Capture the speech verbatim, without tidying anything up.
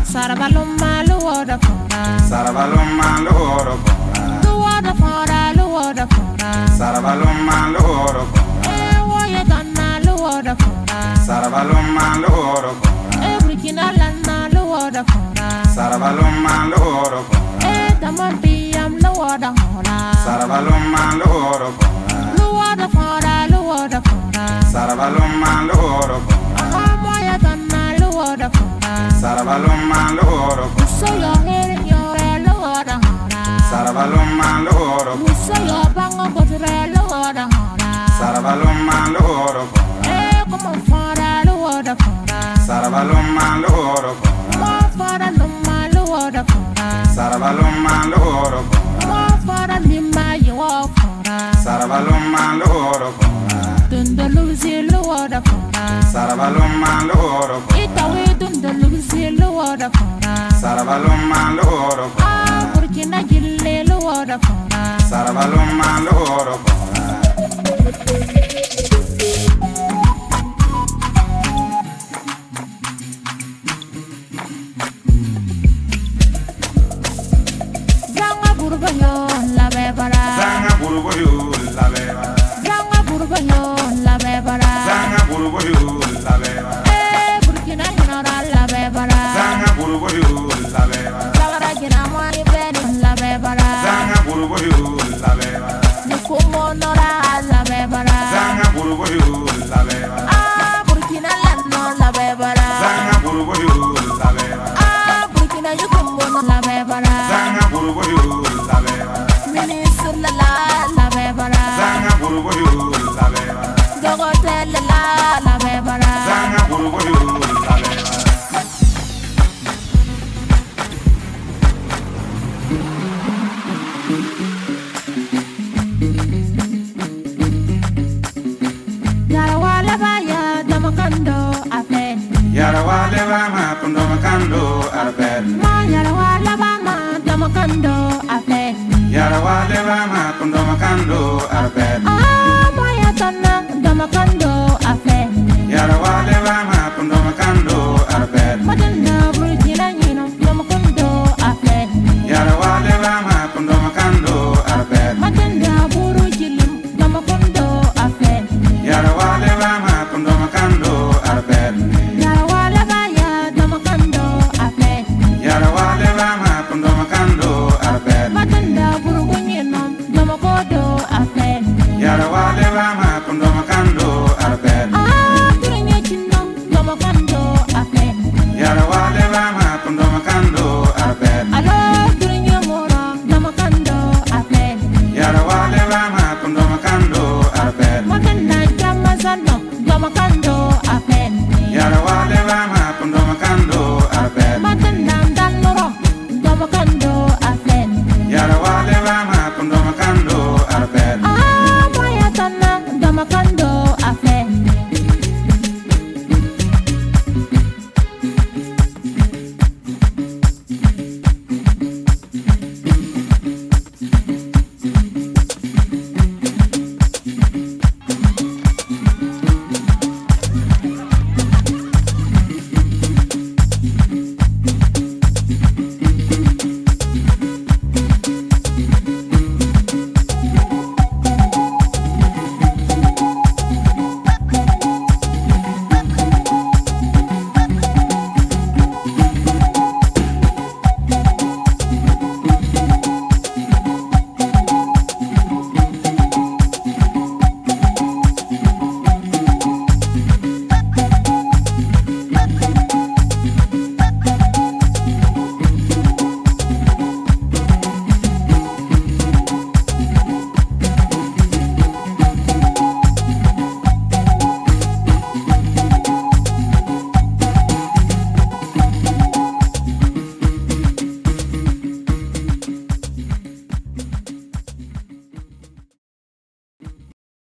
Sarabaloma luoda fora. Sarabaloma luoda fora. Luoda fora, luoda fora. Sarabaloma luoda fora. Eh, woya donna luoda fora. Sarabaloma luoda fora. Eh, Burkina lana luoda fora. Sarabaloma luoda fora. Eh, Damambiam luoda fora. Sarabaloma luoda fora. Luoda fora, luoda fora. Sarabaloma luoda fora. Ah, woya donna luoda fora. Sarabaloma luoda fora. So your head, your luoda fora. Sarabaloma luoda fora. So your bango gotre luoda fora. Sarabaloma luoda fora. Eh, como fora luoda fora. Sarabaloma luoda fora. More fora luma luoda fora. Sarabaloma luoda fora. More fora lima you walk fora. Sarabaloma luoda fora. Dunda luzi luoda fora. Sarabaloma luoda fora. Itawe dunda luzi luoda fora. Sarabaloma luoda fora. Ah, Burkina gille luoda fora. Sarabaloma luoda fora. Zanga burbayo la bebara. Zanga burboyo la beba. Zanga burbayo la bebara. Zanga burboyo la beba. Eh, Burkina hinora la bebara. Zanga burboyo la beba. Zagara gina mwani bedi la bebara. Zanga burboyo la beba. Nukumo nora la bebara. Zanga burboyo la beba. Ah, Burkina lano la bebara. Zanga burboyo la beba. Ah, Burkina yukumbo la bebara. Zanga burboyo la beba. Ministre la la la bebara. Zanga burboyo la beba. Dogote la la la bebara. Zanga burboyo la beba. Yara wala baya damakando afen. Yara wale bama kundo makando arbel. Ma yara wala bama damakando afen. Yara wale bama kundo makando arbel.